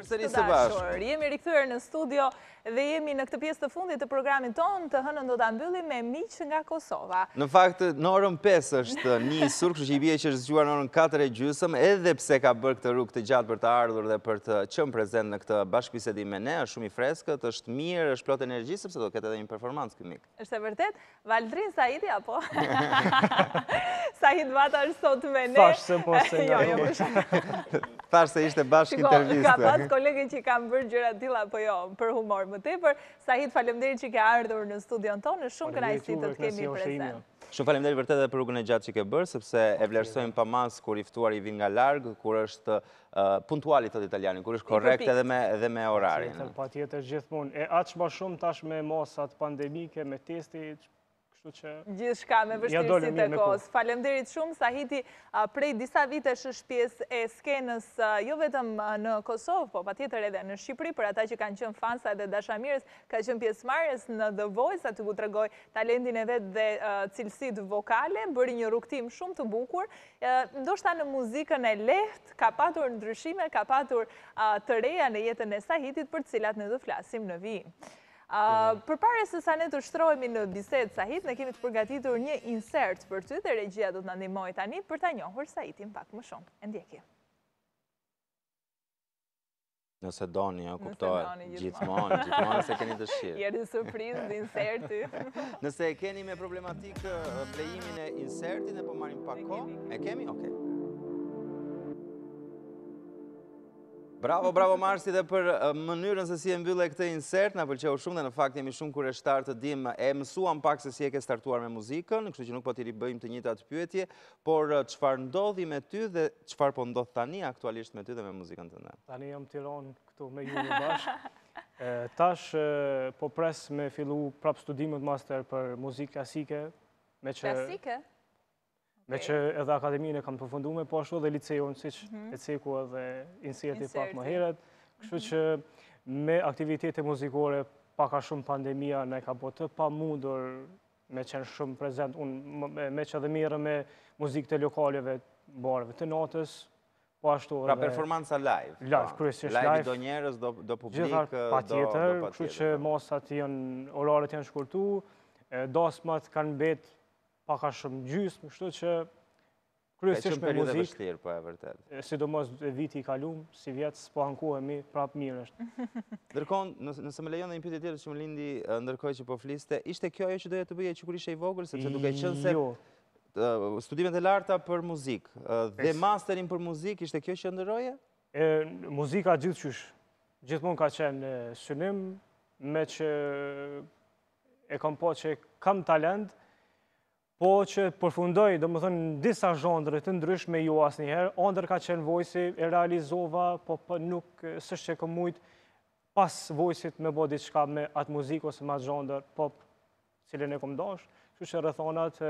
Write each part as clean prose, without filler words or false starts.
Miq të dashur, jemi rikthyer në studio dhe jemi në këtë pjesë të fundit të programit tonë. Të hënën do ta mbyllim me miq nga Kosova. Në fakt, në orën 5 është nisur, kështu që i bie që është zgjuar në orën 4:30, edhe pse ka bërë këtë rrugë të gjatë për të ardhur dhe për të qenë prezent në këtë bashkëbisedim me ne, është shumë i freskët, është mirë, është plot energji sepse do të ketë edhe një performancë ky mik. Është e vërtet? Valdrin Saidi apo? Sahid Vata është sot me ne. Thash se po se Thash se ishte bashkë intervistë. Ka pas kolege që kanë bërë gjëra të tilla apo jo, për humor më tepër. Sahid, faleminderit që ke ardhur në studion tonë, shumë kënaqësi të të kemi prezent. Shumë faleminderit vërtet edhe për rrugën e gjatë që ke bërë, sepse e vlerësojmë pa mas kur i ftuar i vin nga larg, kur është puntuali thot italiani, kur është korrekt edhe me orarin. Patjetër gjithmonë. E aq më shumë tash me mosat pandemike, me testi, gjithçka me vështirësitë e kohës. Faleminderit shumë. Sahiti prej disa vitesh është pjesë e skenës jo vetëm në Kosovë, po patjetër edhe në Shqipëri, për ata që kanë qenë fansa dhe dashamirës, ka qenë pjesëmarrës në The Voice, aty ku tregoi talentin e vet dhe cilësitë vokale, bëri një rrugtim shumë të bukur. Ndoshta në muzikën e lehtë ka patur ndryshime, ka patur të reja në jetën e Sahitit, për të cilat ne do flasim në vijim. Përpara se sa ne të shtrohemi në bisedë, Sahit, ne kemi të përgatitur një insert për ty dhe regjia do të na ndihmojë tani për ta njohur Sahitin pak më shumë. E ndjeki. Nëse doni, kuptohet, gjithmonë se keni dëshirë. Jeri surprizë në inserti. Nëse e keni me problematikë plejimin e insertit, ne po marrim pak kohë. E kemi? Okej. Bravo Marsi dhe për mënyrën se si e mbylle këtë insert, na pëlqeu shumë dhe në fakt jemi shumë kureshtar të dim, e mësuam pak se si e ke startuar me muzikën, kështu që nuk po t'i ribëjmë të njëjtat pyetje, por çfarë ndodhi me ty dhe çfarë po ndodh tani aktualisht me ty dhe me muzikën tënde? Tani jam Tiranë këtu me ju në bashkë. Tash po pres me fillu prap studimet master për muzikë klasike. Klasike? Me që edhe akademinë e kam përfundu me, po ashtu dhe liceun, si që e ceku edhe inserti pak më heret. Kështu që me aktivitete muzikore, paka shumë pandemia, ne ka po të pa mundur me qenë shumë prezent. Unë me që edhe mire me muzikë të lokaleve, barëve të natës, po ashtu edhe... Pra performanca live? Live, kryesisht live. Live do njerës, do publik, gjithar patjetër, kështu që mosat janë, orarët janë shkurtu, dasmat kanë betë paka shumë gjysmë, kështu që kryesisht me muzikë. Ka vështirë, po e vërtet. Sidomos viti i kalum, si vjetë, s'po ankohemi, prap mirë është. Ndërkohë, nëse më lejon dhe një pyetje tjetër që më lindi ndërkohë që po fliste, ishte kjo ajo që doja të bëje që kur ishe i vogël, sepse duke qenë se studimet e larta për muzikë dhe masterin për muzikë, ishte kjo që ndërroje? Muzika gjithçysh. Gjithmonë ka qenë synim, me që e kam po që kam talent, po që përfundoj, do më thënë, në disa zhondre të ndryshme ju asë njëherë, ndër ka qenë Voice, e realizova, po nuk sështë që kom mujtë pas Voice-it me bo diçka me atë muzikë ose me atë zhondër, po cilën e kom dash, që që rëthonat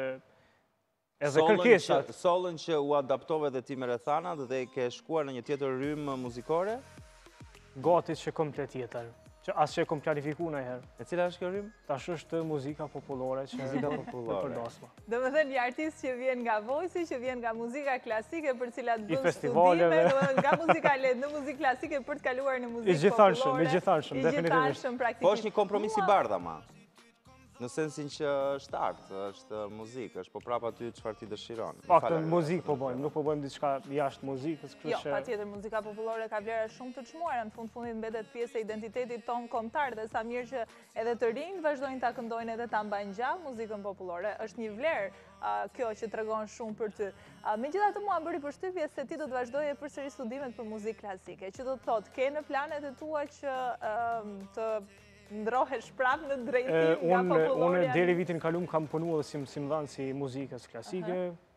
edhe kërkesat. Solën që u adaptove dhe ti me rëthanat dhe ke shkuar në një tjetër rymë muzikore? Gatit që komplet tjetër. Asë që e kom planifiku në herë. E cila është kjo rrymë? Tash është muzika populore që përdasma. Do më thënë një artist që vjen nga Voice, që vjen nga muzika klasike për cilat bën studime, nga muzika lehtë në muzikë klasike për të kaluar në muzikë populore. I gjithanshëm, definitivisht. Po është një kompromis i bardha, ma. Në sensin që është artë, është muzikë, është po prapa ty çfarë ti dëshiron. Paktën muzikë po bëjmë, nuk po bëjmë diçka jashtë muzikës. Jo, patjetër muzika populore ka vlera shumë të çmuara, në fundit mbetet pjesë e identitetit ton kombëtar dhe sa mirë që edhe të rinj vazhdojnë ta këndojnë edhe ta mbajnë gjallë muzikën populore. Është një vlerë kjo që tregon shumë për ty. Megjithatë mua bëri përshtypje se ti do të vazhdoje përsëri studimet për muzikë klasike, që do të thotë ke në planet e tua që të ndrohesh prap në drejtim nga populloria? Unë deri vitin kalum kam punu edhe si mëdhan si muzikës klasike.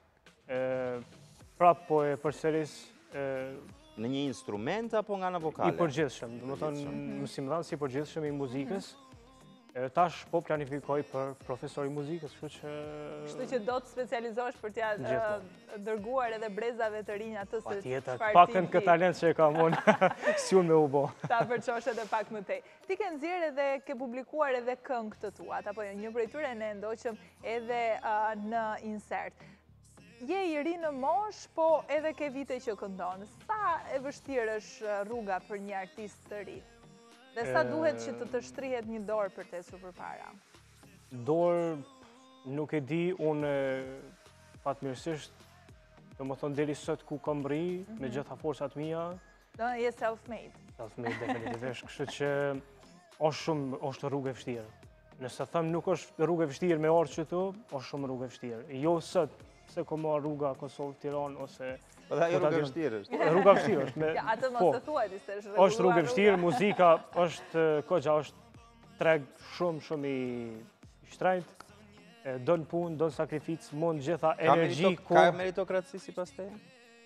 Prap po e përsëris... Në një instrument apo nga në vokale? I përgjithshëm, do më thonë mësimdhan si përgjithshëm i muzikës. Tash po planifikoj për profesor i muzikës, kështu që do të specializohesh për t'ja dërguar edhe brezave të rinj atë se patjetër, pakën këtë talent që e kam unë, si unë me u bo. Ta përqosh edhe pak më tej. Ti ke nxjerrë edhe ke publikuar edhe këngë të tuat, apo një prej tyre ne ndoqëm edhe në insert. je i ri në mosh, po edhe ke vite që këndon. Sa e vështirë është rruga për një artist të ri? Dhe sa duhet që të shtrihet një dorë për të ecur përpara? Dorë, nuk e di, unë fatmirësisht, do më thonë deri sot ku kam ri, me gjitha forcat mia. Do je self-made. Self-made, definitivisht, kështu që është rrugë e vështirë. Nëse thëmë nuk është rrugë e vështirë me orë që tu, është shumë rrugë e vështirë. Jo sot, se ko marë rruga Kosovë, Tiranë, ose... Po dhe rrugë e vështirë është. Rruga e vështirë është. Atë mos të thuaj, diste është rrugë. Është rrugë e vështirë, muzika është treg shumë i shtrejt, donë punë, donë sakrificë, mund gjitha energji... Ka meritokraci si pas te?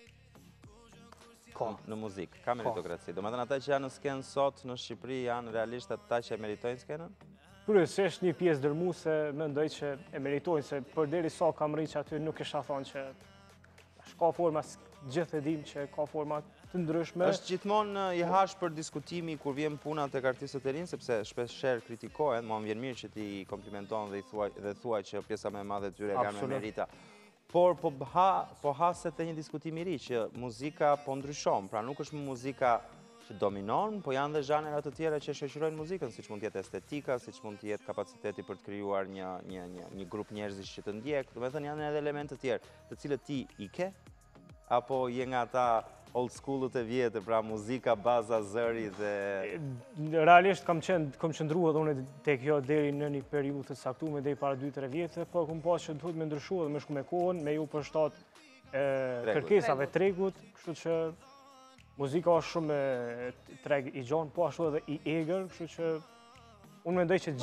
Ka. Në muzikë, ka meritokraci. Do më thënë ata që janë në skenë sot në Shqipëri janë realisht ata që e meritojnë skenën? Kryesisht një pjesë dërmuese mendoj që e meritojnë, se përderi sa kam rri që aty nuk isha thonë që ka forma, gjithë e dim që ka forma të ndryshme. Është gjithmonë i hash për diskutimi kur vjen puna tek artistët e rinë, sepse shpeshherë kritikohen, mua më vjen mirë që ti komplimenton dhe thuaj që pjesa më e madhe e tyre kanë me merita. Por po haset të një diskutim i ri që muzika po ndryshon, pra nuk është muzika që dominon, po janë dhe zhanera të tjera që shoqërojnë muzikën, siç mund të jetë estetika, siç mund të jetë kapaciteti për të krijuar një grup njerëzish që të ndjek. Do të thënë janë edhe elemente të tjerë, të cilët ti i ke, apo je nga ata old school-ët e vjetë, pra muzika, baza, zëri dhe... Realisht kam qëndruar dhe unë të kjo deri në një periudhë të caktuar deri para 2-3 vjetë, po kam pas që duhet me ndryshua dhe me shku me kohën, me ju përshtat kërkesave tregut, kështu që muzika është shumë treg i gjonë, po ashtu edhe i eger, kështu që unë mendoj që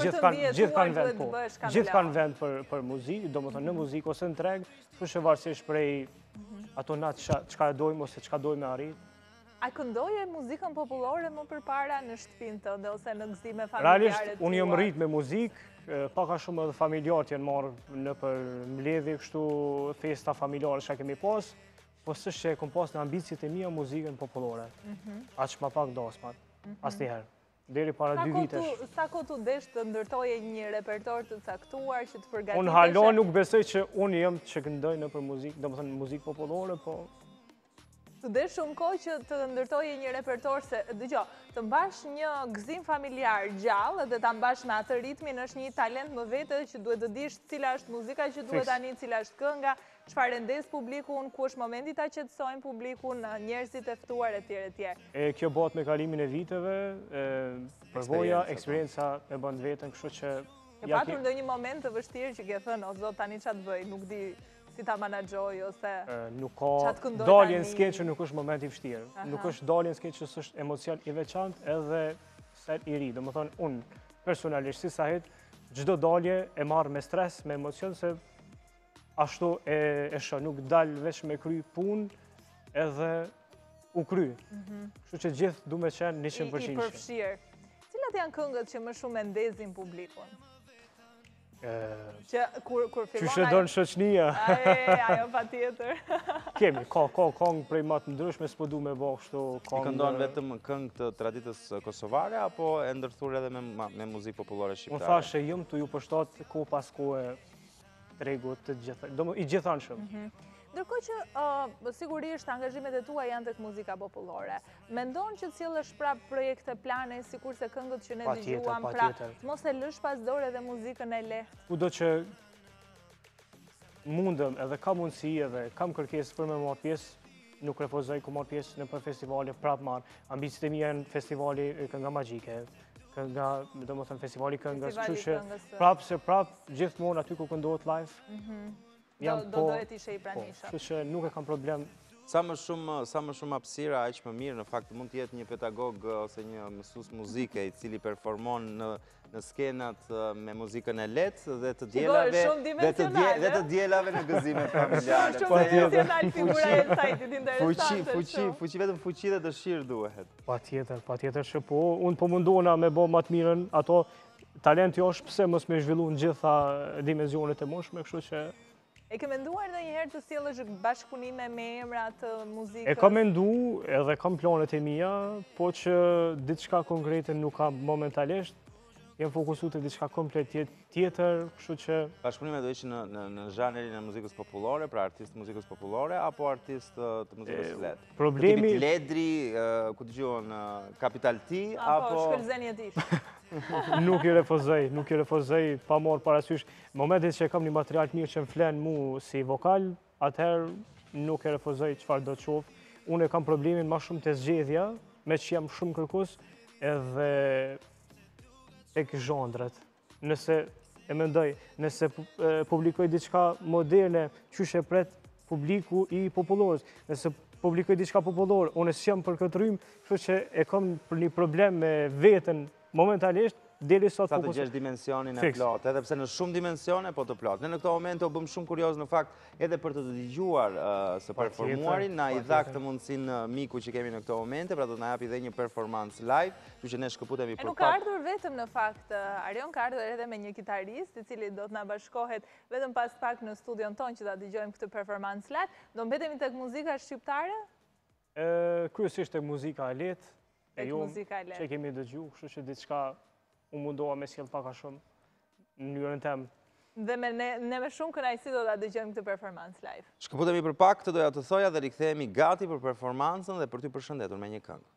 gjithë kanë vend për muzikë, do më thënë në muzikë ose në treg, kështu që varësisht prej ato natë qka e dojmë ose qka dojmë arrit. A këndoje muzikën popullore më përpara në shtëpinë tënde ose në gëzime familjare? Realisht, unë jam rrit me muzikë, paka shumë edhe familjarët janë marrë në për mbledhje kështu festa familjare që kemi pas, po sështë që e kom pas në ambicjet e mia muzikën popullore. Aq ma pak dasmat, asnjëherë. Deri para 2 vitesh. Sa kohë tu desh të ndërtoje një repertor të caktuar që të përgatitesh? Unë hala nuk besoj që unë jam që këndoj në për muzikë, do më thënë muzikë popullore, po... Të desh shumë kohë që të ndërtoje një repertor se, dëgjo, të mbash një gëzim familjar gjallë dhe të mbash me atë ritmin është një talent më vete që duhet të dish cila është muzika që duhet tani, cila është kënga, çfarë ndes publikun, ku është momenti ta qetësojnë publikun, njerëzit e ftuar etj. Kjo bëhet me kalimin e viteve, përvoja, eksperienca e bën veten, kështu që... Ke patur ndonjë moment të vështirë që ke thënë, o zot tani çfarë të bëj, nuk di si ta menaxhoj ose nuk ka dalje në skenë që nuk është moment i vështirë. Nuk është dalje në skenë që është emocion i veçantë edhe ser i ri. Domethënë unë personalisht si Sahid çdo dalje e marr me stres, me emocion se ashtu e shoh, nuk dal veç me kry punë edhe u kry. Kështu që gjithë du me qenë 100%. I përfshirë. Cilat janë këngët që më shumë e ndezin publikun? Që kur fillon... Qyshe do në shoqnia? Ajo pa tjetër. Kemi, ka këngë prej matë ndryshme, s'po du me bo kështu këngë... I këndon vetëm këngë të traditës kosovare, apo e ndërthur edhe me muzikë popullore shqiptare? Unë thashe jëm të ju përshtat ko pas ko e tregut të gjitha, i gjithanshëm. Ndërkohë që sigurisht angazhimet e tua janë tek muzika popullore, mendon që sjellësh prap projekte, plane, sikurse këngët që ne dëgjuam, pra mos e lësh pas dore edhe muzikën e lehtë? Kudo që mundëm edhe ka mundësi edhe kam kërkesë për me marrë pjesë, nuk refuzoj ku marrë pjesë në për festivale, prap marrë. Ambicjet e mia janë festivali Kënga Magjike, kënga, do më thënë festivali këngës, kështu që prap gjithmonë aty ku këndohet live. Do dohet ishe i pranishëm. Kështu që nuk e kam problem. Sa më shumë hapësira, aq më mirë, në fakt mund të jetë një pedagog ose një mësues muzike i cili performon në skenat me muzikën e lehtë dhe të dielave në gëzime familjare. Shumë dimensional figura e Sajtit, interesante shumë. Fuqi vetëm fuqi dhe dëshirë duhet. Patjetër që po, unë po mundona me bë më të mirën, ato talenti është pse mos me zhvillu në gjitha dimensionet e mundshme, kështu që e ke menduar ndonjëherë të sjellësh bashkëpunime me emra të muzikës? E kam mendu edhe kam planet e mia, po që diçka konkrete nuk kam momentalisht. jem fokusu të diçka komplet tjetër, kështu që... Bashkëpunime do ishin në zhanërin e muzikës popullore, pra artistë muzikës popullore, apo artistë të muzikës LED? Problemi... Tipit Ledri, ku të gjuhën Kapital T, apo Shkëllzeni e Dish? Nuk i refuzoj pa morë parasysh. Momentit që kam një material të mirë që më flenë mu si vokal, atëherë nuk i refuzoj çfarë do të qofë. Unë e kam problemin ma shumë të zgjedhja, me që jam shumë kërkus, edhe tek zhandret. Nëse e mendoj, nëse publikoj diçka moderne, qysh e pret publiku i popullorës. Nëse publikoj diçka popullore, unë s'jam për këtë rrymë, kështu që e kam për një problem me veten momentalisht, deri sot fokus... Sa të gjesh dimensionin e plot, edhe pse në shumë dimensione, po të plot. Ne në këto momente o bëm shumë kurioz në fakt, edhe për të dëgjuar së performuarin, na i dha këtë mundësin miku që kemi në këto momente, pra do të na japi dhe një performance live, që që ne shkëputemi për pak. Nuk ka ardhur vetëm në fakt, Arion ka ardhur edhe me një kitarist, i cili do të na bashkohet vetëm pas pak në studion ton që ta dëgjojmë këtë performance live. Do mbetemi tek muzika shqiptare? Kryesisht tek muzika e lehtë, e jo që kemi dëgju, kështu që diçka unë mundoha me sjell paka shumë në mënyrën temë. Dhe ne me shumë kënaqësi do ta dëgjojmë këtë performance live. Shkëputemi për pak, këtë doja të thoja dhe rikthehemi gati për performancën dhe për t'ju përshëndetur me një këngë.